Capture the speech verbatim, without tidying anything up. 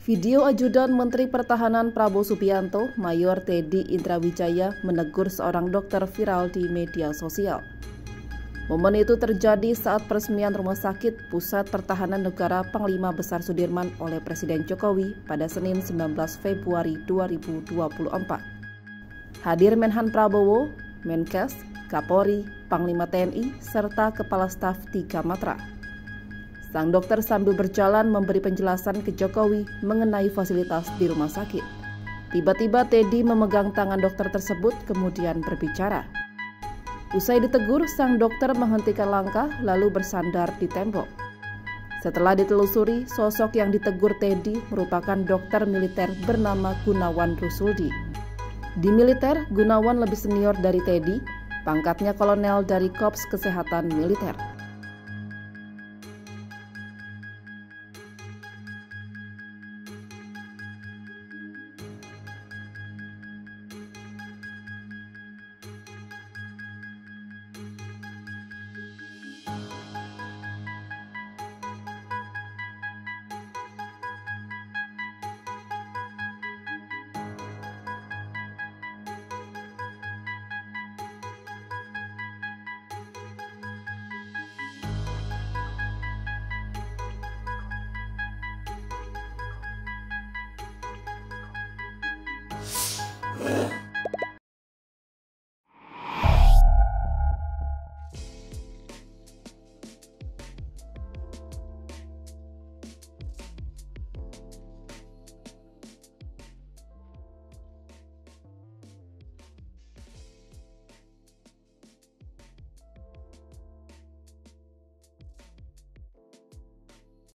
Video ajudan Menteri Pertahanan Prabowo Subianto, Mayor Teddy Indrawijaya menegur seorang dokter viral di media sosial. Momen itu terjadi saat peresmian Rumah Sakit Pusat Pertahanan Negara Panglima Besar Sudirman oleh Presiden Jokowi pada Senin sembilan belas Februari dua ribu dua puluh empat. Hadir Menhan Prabowo, Menkes, Kapolri, Panglima T N I, serta Kepala Staf tiga Matra. Sang dokter sambil berjalan memberi penjelasan ke Jokowi mengenai fasilitas di rumah sakit. Tiba-tiba Teddy memegang tangan dokter tersebut kemudian berbicara. Usai ditegur, sang dokter menghentikan langkah lalu bersandar di tembok. Setelah ditelusuri, sosok yang ditegur Teddy merupakan dokter militer bernama Gunawan Rusuldi. Di militer, Gunawan lebih senior dari Teddy, pangkatnya kolonel dari Korps Kesehatan Militer.